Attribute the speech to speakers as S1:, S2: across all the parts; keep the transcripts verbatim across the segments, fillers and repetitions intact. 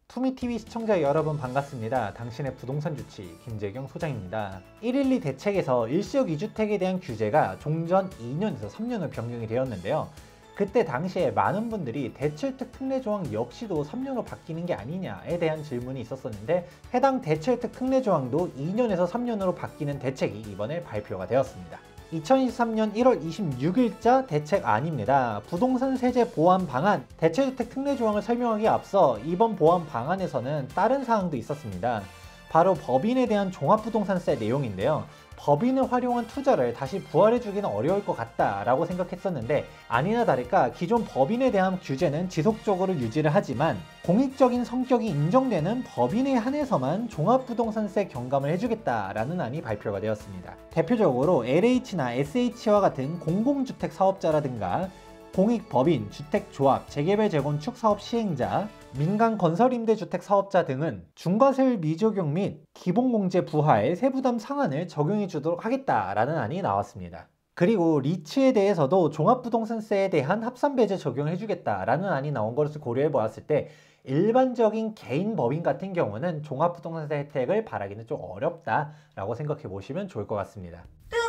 S1: 투미티비 시청자 여러분 반갑습니다. 당신의 부동산 주치 김재경 소장입니다. 일일이 대책에서 일시적 이주택에 대한 규제가 종전 이 년에서 삼 년으로 변경이 되었는데요. 그때 당시에 많은 분들이 대체주택 특례조항 역시도 삼 년으로 바뀌는 게 아니냐에 대한 질문이 있었었는데, 해당 대체주택 특례조항도 이 년에서 삼 년으로 바뀌는 대책이 이번에 발표가 되었습니다. 이천이십삼 년 일월 이십육일자 대책안입니다. 부동산 세제 보완 방안, 대체주택 특례조항을 설명하기에 앞서 이번 보완 방안에서는 다른 사항도 있었습니다. 바로 법인에 대한 종합부동산세 내용인데요. 법인을 활용한 투자를 다시 부활해주기는 어려울 것 같다라고 생각했었는데, 아니나 다를까 기존 법인에 대한 규제는 지속적으로 유지를 하지만 공익적인 성격이 인정되는 법인에 한해서만 종합부동산세 경감을 해주겠다라는 안이 발표가 되었습니다. 대표적으로 엘에이치나 에스에이치와 같은 공공주택 사업자라든가 공익법인, 주택조합, 재개발 재건축 사업 시행자, 민간 건설임대주택 사업자 등은 중과세율 미적용 및 기본공제 부하의 세부담 상한을 적용해 주도록 하겠다라는 안이 나왔습니다. 그리고 리츠에 대해서도 종합부동산세에 대한 합산배제 적용을 해주겠다라는 안이 나온 것을 고려해 보았을 때, 일반적인 개인 법인 같은 경우는 종합부동산세 혜택을 바라기는 좀 어렵다라고 생각해 보시면 좋을 것 같습니다.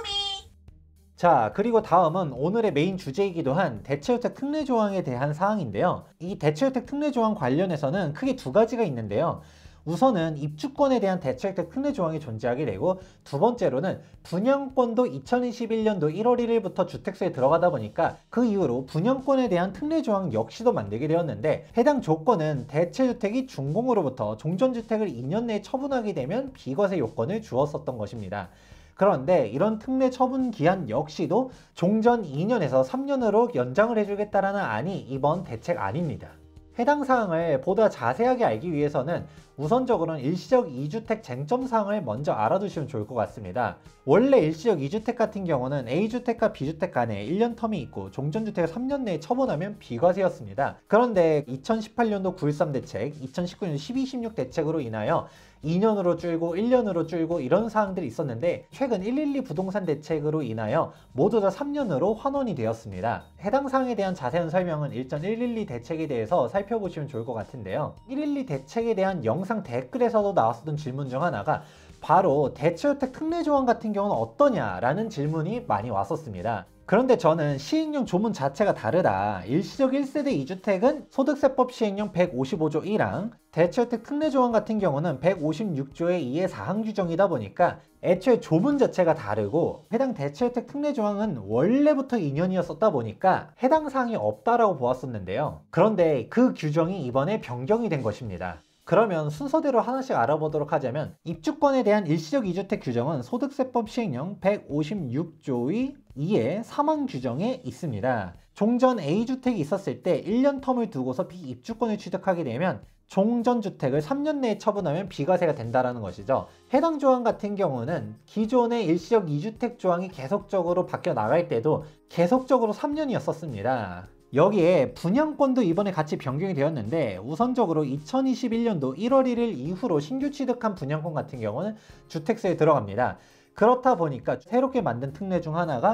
S1: 자, 그리고 다음은 오늘의 메인 주제이기도 한 대체주택 특례조항에 대한 사항인데요. 이 대체주택 특례조항 관련해서는 크게 두 가지가 있는데요. 우선은 입주권에 대한 대체주택 특례조항이 존재하게 되고, 두 번째로는 분양권도 이천이십일 년도 일월 일일부터 주택수에 들어가다 보니까 그 이후로 분양권에 대한 특례조항 역시도 만들게 되었는데, 해당 조건은 대체주택이 준공으로부터 종전주택을 이 년 내에 처분하게 되면 비과세 요건을 주었었던 것입니다. 그런데 이런 특례 처분 기한 역시도 종전 이 년에서 삼 년으로 연장을 해주겠다라는 안이 이번 대책안입니다. 해당 사항을 보다 자세하게 알기 위해서는 우선적으로는 일시적 이주택 쟁점사항을 먼저 알아두시면 좋을 것 같습니다. 원래 일시적 이주택 같은 경우는 A주택과 B주택 간에 일 년 텀이 있고 종전주택을 삼 년 내에 처분하면 비과세였습니다. 그런데 이천십팔 년도 구일삼 대책, 이천십구 년도 십이 십육 대책으로 인하여 이 년으로 줄고 일 년으로 줄고 이런 사항들이 있었는데, 최근 일일이 부동산 대책으로 인하여 모두 다 삼 년으로 환원이 되었습니다. 해당 사항에 대한 자세한 설명은 일전 일일이 대책에 대해서 살펴보시면 좋을 것 같은데요. 일일이 대책에 대한 영상 댓글에서도 나왔었던 질문 중 하나가 바로 대체주택 특례조항 같은 경우는 어떠냐라는 질문이 많이 왔었습니다. 그런데 저는 시행령 조문 자체가 다르다, 일시적 일 세대 이주택은 소득세법 시행령 백오십오조 일항, 대체주택 특례조항 같은 경우는 백오십육조의 이의 사항 규정이다 보니까 애초에 조문 자체가 다르고, 해당 대체주택 특례조항은 원래부터 이 년이었었다 보니까 해당 사항이 없다라고 보았었는데요. 그런데 그 규정이 이번에 변경이 된 것입니다. 그러면 순서대로 하나씩 알아보도록 하자면, 입주권에 대한 일시적 이주택 규정은 소득세법 시행령 백오십육조의 이의 삼항 규정에 있습니다. 종전 A주택이 있었을 때 일 년 텀을 두고서 비입주권을 취득하게 되면 종전주택을 삼 년 내에 처분하면 비과세가 된다는 것이죠. 해당 조항 같은 경우는 기존의 일시적 이주택 조항이 계속적으로 바뀌어 나갈 때도 계속적으로 삼 년이었었습니다. 여기에 분양권도 이번에 같이 변경이 되었는데, 우선적으로 이천이십일 년도 일월 일일 이후로 신규 취득한 분양권 같은 경우는 주택세에 들어갑니다. 그렇다 보니까 새롭게 만든 특례 중 하나가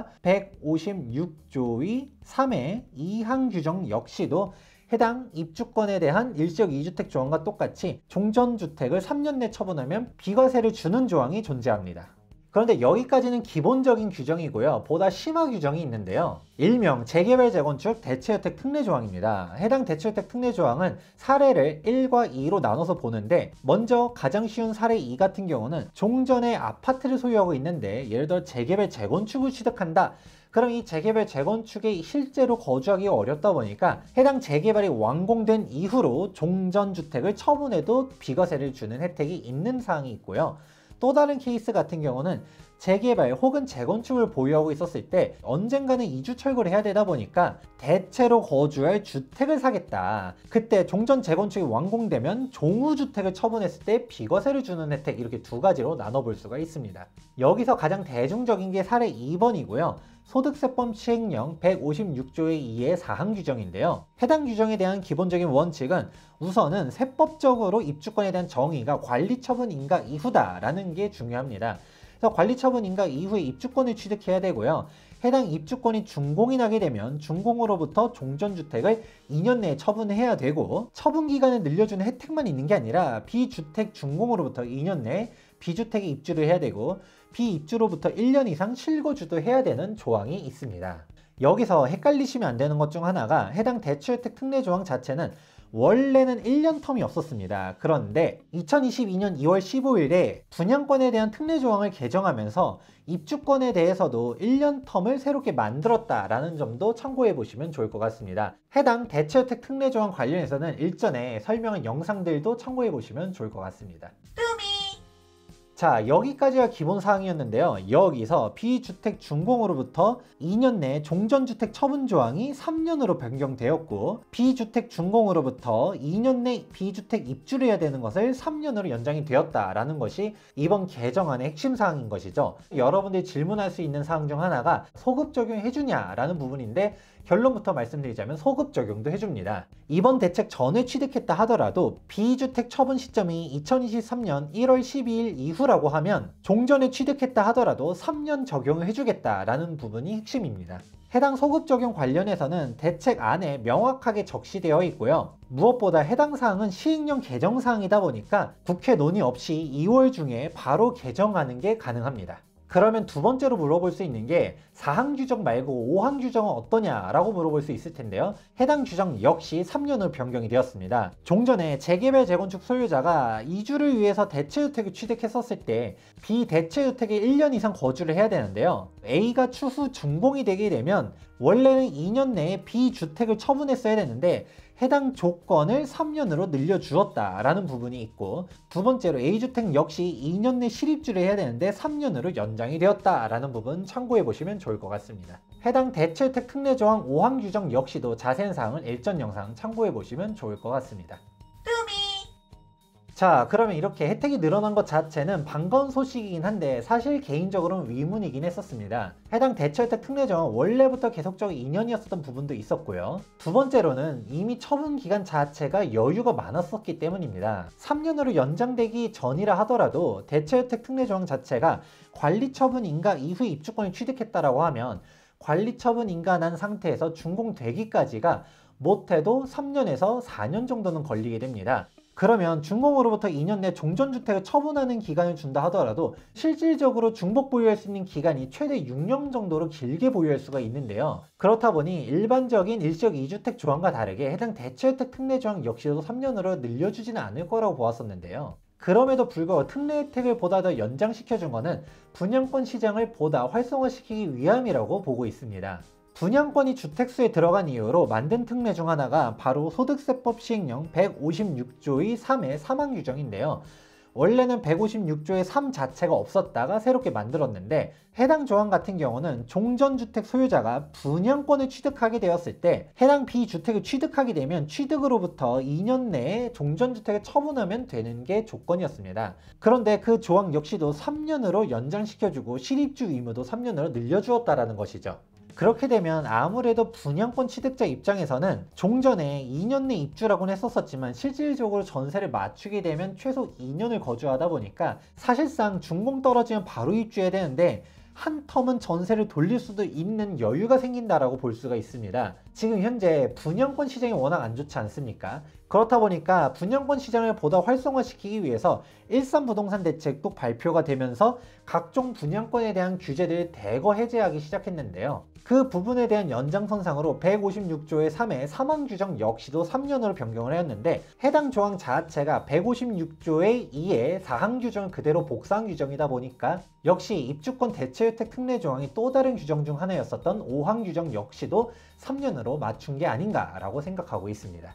S1: 백오십육조의 삼의 이항 규정 역시도 해당 입주권에 대한 일시적 이주택 조항과 똑같이 종전주택을 삼 년 내 처분하면 비과세를 주는 조항이 존재합니다. 그런데 여기까지는 기본적인 규정이고요. 보다 심화 규정이 있는데요. 일명 재개발 재건축 대체주택 특례조항입니다. 해당 대체주택 특례조항은 사례를 일과 이로 나눠서 보는데, 먼저 가장 쉬운 사례 이 같은 경우는 종전에 아파트를 소유하고 있는데, 예를 들어 재개발 재건축을 취득한다. 그럼 이 재개발 재건축에 실제로 거주하기 어렵다 보니까 해당 재개발이 완공된 이후로 종전주택을 처분해도 비과세를 주는 혜택이 있는 사항이 있고요. 또 다른 케이스 같은 경우는 재개발 혹은 재건축을 보유하고 있었을 때 언젠가는 이주 철거를 해야 되다 보니까 대체로 거주할 주택을 사겠다. 그때 종전 재건축이 완공되면 종우주택을 처분했을 때 비과세를 주는 혜택, 이렇게 두 가지로 나눠볼 수가 있습니다. 여기서 가장 대중적인 게 사례 이 번이고요. 소득세법 시행령 백오십육조의 이의 사항 규정인데요. 해당 규정에 대한 기본적인 원칙은 우선은 세법적으로 입주권에 대한 정의가 관리처분 인가 이후다라는 게 중요합니다. 그래서 관리처분 인가 이후에 입주권을 취득해야 되고요. 해당 입주권이 준공이 나게 되면 준공으로부터 종전주택을 이 년 내에 처분해야 되고, 처분 기간을 늘려주는 혜택만 있는 게 아니라 비주택 준공으로부터 이 년 내에 비주택에 입주를 해야 되고, 비입주로부터 일 년 이상 실거주도 해야 되는 조항이 있습니다. 여기서 헷갈리시면 안 되는 것 중 하나가 해당 대체주택 특례조항 자체는 원래는 일 년 텀이 없었습니다. 그런데 이천이십이 년 이월 십오일에 분양권에 대한 특례조항을 개정하면서 입주권에 대해서도 일 년 텀을 새롭게 만들었다라는 점도 참고해 보시면 좋을 것 같습니다. 해당 대체주택 특례조항 관련해서는 일전에 설명한 영상들도 참고해 보시면 좋을 것 같습니다. 자, 여기까지가 기본 사항이었는데요. 여기서 비주택 준공으로부터 이 년 내에 종전주택 처분 조항이 삼 년으로 변경되었고, 비주택 준공으로부터 이 년 내 비주택 입주를 해야 되는 것을 삼 년으로 연장이 되었다라는 것이 이번 개정안의 핵심 사항인 것이죠. 여러분들이 질문할 수 있는 사항 중 하나가 소급 적용해주냐라는 부분인데, 결론부터 말씀드리자면 소급 적용도 해줍니다. 이번 대책 전에 취득했다 하더라도 비주택 처분 시점이 이천이십삼 년 일월 십이일 이후라고 하면 종전에 취득했다 하더라도 삼 년 적용을 해주겠다라는 부분이 핵심입니다. 해당 소급 적용 관련해서는 대책 안에 명확하게 적시되어 있고요. 무엇보다 해당 사항은 시행령 개정 사항이다 보니까 국회 논의 없이 이월 중에 바로 개정하는 게 가능합니다. 그러면 두 번째로 물어볼 수 있는 게 사 항 규정 말고 오 항 규정은 어떠냐라고 물어볼 수 있을 텐데요. 해당 규정 역시 삼 년으로 변경이 되었습니다. 종전에 재개발 재건축 소유자가 이주를 위해서 대체주택을 취득했었을 때 비대체주택에 일 년 이상 거주를 해야 되는데요. A가 추후 준공이 되게 되면 원래는 이 년 내에 비주택을 처분했어야 되는데 해당 조건을 삼 년으로 늘려주었다라는 부분이 있고, 두 번째로 A주택 역시 이 년 내 실입주를 해야 되는데 삼 년으로 연장이 되었다라는 부분 참고해 보시면 좋을 것 같습니다. 해당 대체주택 특례조항 오 항 규정 역시도 자세한 사항은 일전 영상 참고해 보시면 좋을 것 같습니다. 자, 그러면 이렇게 혜택이 늘어난 것 자체는 반가운 소식이긴 한데 사실 개인적으로는 의문이긴 했었습니다. 해당 대체주택 특례조항은 원래부터 계속적으로 이 년이었었던 부분도 있었고요. 두 번째로는 이미 처분 기간 자체가 여유가 많았었기 때문입니다. 삼 년으로 연장되기 전이라 하더라도 대체주택 특례조항 자체가 관리처분 인가 이후 입주권을 취득했다라고 하면 관리처분 인가 난 상태에서 준공되기까지가 못해도 삼 년에서 사 년 정도는 걸리게 됩니다. 그러면 준공으로부터 이 년 내 종전주택을 처분하는 기간을 준다 하더라도 실질적으로 중복 보유할 수 있는 기간이 최대 육 년 정도로 길게 보유할 수가 있는데요. 그렇다 보니 일반적인 일시적 이 주택 조항과 다르게 해당 대체주택 특례조항 역시도 삼 년으로 늘려주지는 않을 거라고 보았었는데요. 그럼에도 불구하고 특례 혜택을 보다 더 연장시켜준 것은 분양권 시장을 보다 활성화시키기 위함이라고 보고 있습니다. 분양권이 주택수에 들어간 이유로 만든 특례 중 하나가 바로 소득세법 시행령 백오십육 조의 삼의 삼 항 규정인데요. 원래는 백오십육 조의 삼 자체가 없었다가 새롭게 만들었는데, 해당 조항 같은 경우는 종전주택 소유자가 분양권을 취득하게 되었을 때 해당 비주택을 취득하게 되면 취득으로부터 이 년 내에 종전주택을 처분하면 되는 게 조건이었습니다. 그런데 그 조항 역시도 삼 년으로 연장시켜주고 실입주 의무도 삼 년으로 늘려주었다라는 것이죠. 그렇게 되면 아무래도 분양권 취득자 입장에서는 종전에 이 년 내 입주라고는 했었지만 실질적으로 전세를 맞추게 되면 최소 이 년을 거주하다 보니까 사실상 준공 떨어지면 바로 입주해야 되는데 한 텀은 전세를 돌릴 수도 있는 여유가 생긴다라고 볼 수가 있습니다. 지금 현재 분양권 시장이 워낙 안 좋지 않습니까? 그렇다 보니까 분양권 시장을 보다 활성화시키기 위해서 일삼부동산 대책도 발표가 되면서 각종 분양권에 대한 규제들을 대거 해제하기 시작했는데요. 그 부분에 대한 연장선상으로 백오십육 조의 삼의 삼 항 규정 역시도 삼 년으로 변경을 하였는데, 해당 조항 자체가 백오십육 조의 이의 사 항 규정을 그대로 복사한 규정이다 보니까 역시 입주권 대체주택 특례 조항이 또 다른 규정 중 하나였었던 오 항 규정 역시도 삼 년으로 맞춘 게 아닌가라고 생각하고 있습니다.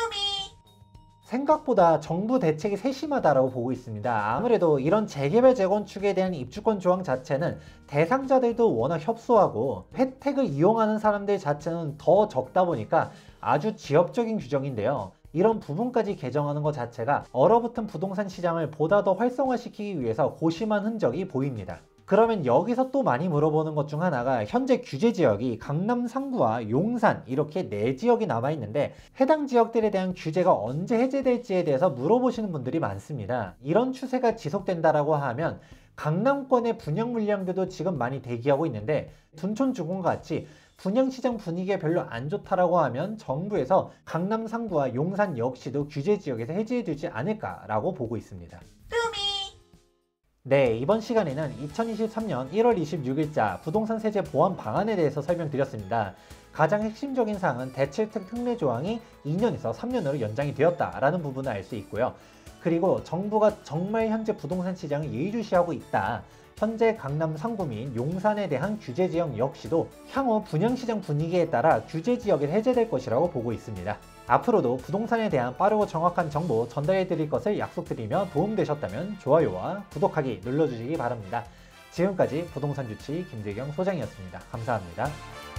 S1: 생각보다 정부 대책이 세심하다라고 보고 있습니다. 아무래도 이런 재개발 재건축에 대한 입주권 조항 자체는 대상자들도 워낙 협소하고 혜택을 이용하는 사람들 자체는 더 적다 보니까 아주 지역적인 규정인데요. 이런 부분까지 개정하는 것 자체가 얼어붙은 부동산 시장을 보다 더 활성화시키기 위해서 고심한 흔적이 보입니다. 그러면 여기서 또 많이 물어보는 것 중 하나가 현재 규제 지역이 강남 상구와 용산 이렇게 네 지역이 남아있는데 해당 지역들에 대한 규제가 언제 해제될지에 대해서 물어보시는 분들이 많습니다. 이런 추세가 지속된다라고 하면 강남권의 분양 물량들도 지금 많이 대기하고 있는데 둔촌주공과 같이 분양시장 분위기가 별로 안 좋다라고 하면 정부에서 강남 상구와 용산 역시도 규제 지역에서 해제해두지 않을까라고 보고 있습니다. 네, 이번 시간에는 이천이십삼년 일월 이십육일자 부동산 세제 보완 방안에 대해서 설명드렸습니다. 가장 핵심적인 사항은 대칠특 특례 조항이 이 년에서 삼 년으로 연장이 되었다라는 부분을 알 수 있고요. 그리고 정부가 정말 현재 부동산 시장을 예의주시하고 있다. 현재 강남 상구 및 용산에 대한 규제 지역 역시도 향후 분양시장 분위기에 따라 규제 지역이 해제될 것이라고 보고 있습니다. 앞으로도 부동산에 대한 빠르고 정확한 정보 전달해 드릴 것을 약속드리며 도움되셨다면 좋아요와 구독하기 눌러주시기 바랍니다. 지금까지 부동산 주치 김재경 소장이었습니다. 감사합니다.